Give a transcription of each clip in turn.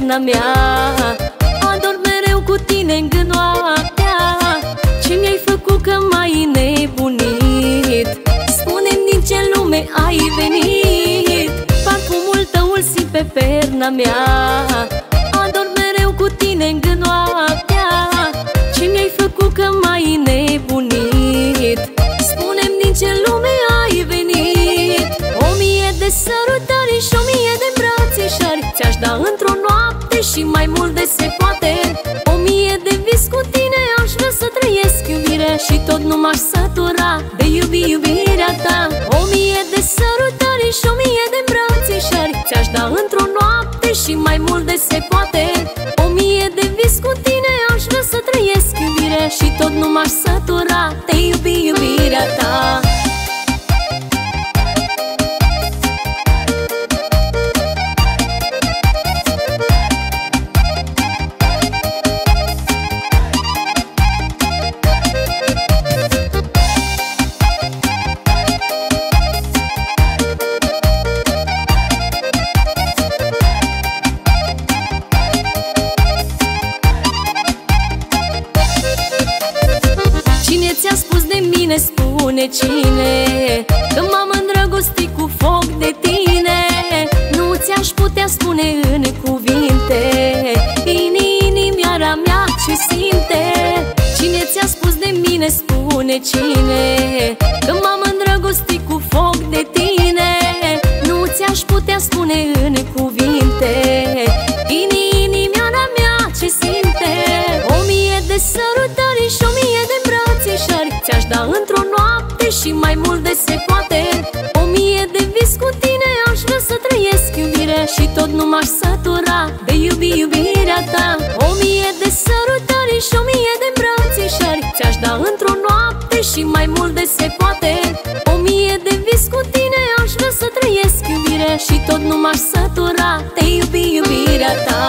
perna mea. Ador mereu cu tine în gând noaptea. Ce mi-ai făcut că m-ai nebunit? Spune-mi din ce lume ai venit. Parfumul tău îl simt pe perna mea. Ador mereu cu tine în gând noaptea. Ce mi-ai făcut că m-ai nebunit? Spune-mi din ce lume ai venit. 1000 de sărutări și 1000 de îmbrățișări ți-aș da într-o noapte și mai mult de se poate. 1000 de vis cu tine aș vrea să trăiesc iubirea și tot nu m-aș sătura de iubirea ta. 1000 de sărutări și 1000 de îmbrățișări ți-aș da într-o noapte și mai mult de se poate. 1000 de vis cu tine aș vrea să trăiesc iubirea și tot nu m-aș sătura de iubirea ta. Cine ți-a spus de mine, spune cine, că m-am îndrăgostit cu foc de tine? Nu ți-aș putea spune în cuvinte inimioara mea ce simte. Cine ți-a spus de mine, spune cine, că m-am îndrăgostit cu foc de tine? Nu ți-aș putea spune în cuvinte inimioara mea ce simte. 1000 de sărutări și 1000 de îmbrățișări ți-aș da într-o noapte și mai mult de se poate. 1000 de vis cu tine aș vrea să trăiesc iubirea și tot nu m-aș sătura de iubirea ta. 1000 de sărutări și 1000 de îmbrățișări ți-aș da într-o noapte și mai mult de se poate. 1000 de vis cu tine aș vrea să trăiesc iubirea și tot nu m-aș sătura de iubirea ta.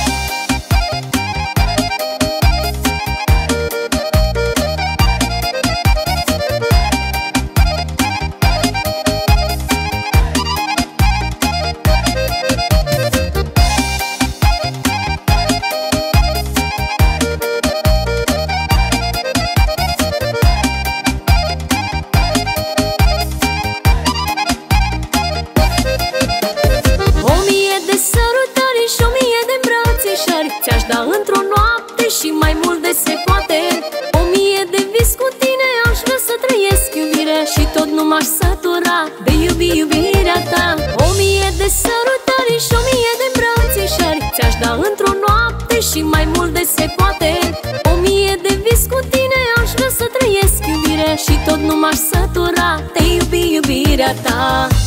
Ți-aș da într-o noapte și mai mult de se poate. 1000 de vis cu tine aș vrea să trăiesc iubirea și tot nu m-aș sătura de iubirea ta. 1000 de sărutări și 1000 de îmbrățișări ți-aș da într-o noapte și mai mult de se poate. 1000 de vis cu tine aș vrea să trăiesc iubirea și tot nu m-aș sătura de iubirea ta.